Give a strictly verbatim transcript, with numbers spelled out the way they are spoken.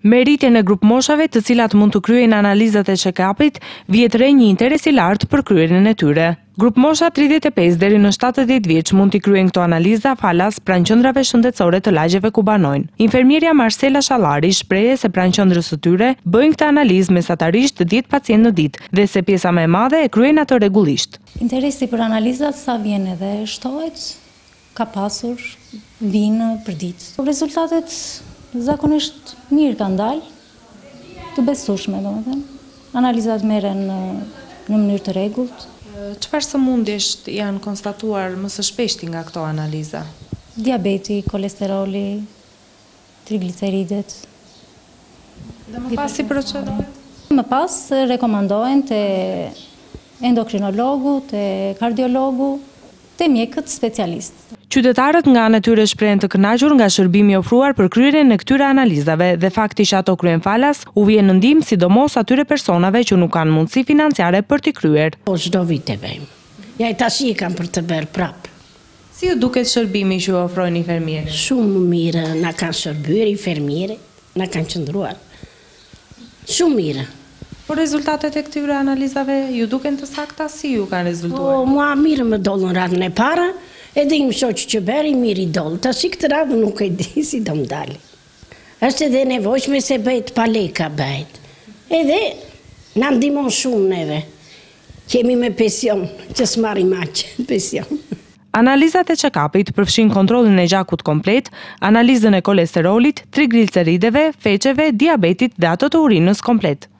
Me rritjen e grup moshave të cilat mund të kryejnë analizat e check-upit, vjet re një interes i lartë për kryerjen e tyre. Grup mosha tridhjetë e pesë deri në shtatëdhjetë vjeç mund t'i kryejnë këto analiza falas pranë qendrave shëndetësore të lagjeve ku banojnë. Infermierja Marcela Shallari shprehje se pranë qendrës së tyre bëjnë këtë analizë mesatarisht dhjetë pacientë në ditë dhe se pjesa më e madhe e kryejnë ato rregullisht. Interesi për analizat sa vjen edhe shtohet, ka pasur, vinë për ditë. Rezultatet zakonisht mirë kanë dalë, të besueshme domethënë. Analizat merren në, në mënyrë të rregullt. Çfarë sëmundjesh janë konstatuar më së shpeshti nga këto analiza? Diabeti, kolesteroli, trigliceridet. Dhe më pas si procedohet? Më pas rekomandohen te endokrinologu, te kardiologu, te mjekët specialistë. Qytetarët nga ana e tyre shprehen të kënaqur nga shërbimi ofruar për kryerjen e këtyre analizave dhe fakti që ato kryen falas u vjen në ndihmë sidomos atyre personave që nuk kanë mundësi financiare për t'i kryer. Po çdo vit e bëjmë. Ja i tash i kam për të bërë prap. Si ju duket shërbimi që ju ofrojnë infermierët? Shumë mirë, na kanë shërbyer infermierët, na kanë qëndruar. Shumë mirë. Po rezultatet e këtyre analizave ju duken të sakta, si ju kanë rezultuar? Po mua mirë më dollën radhën e para. Edhe im shoqë që beri mirë i dollë, ta si këtë radhë nuk e di si do më dali. Është edhe nevojshme se bëjt pa leka bëjt. Edhe na ndihmon shumë neve. Kemi me pension, që s'marrim aq pension. Analizat e check-upit përfshin kontrollin e gjakut komplet, analizën e kolesterolit, triglicerideve, feqeve, diabetit dhe ato të urinës komplet.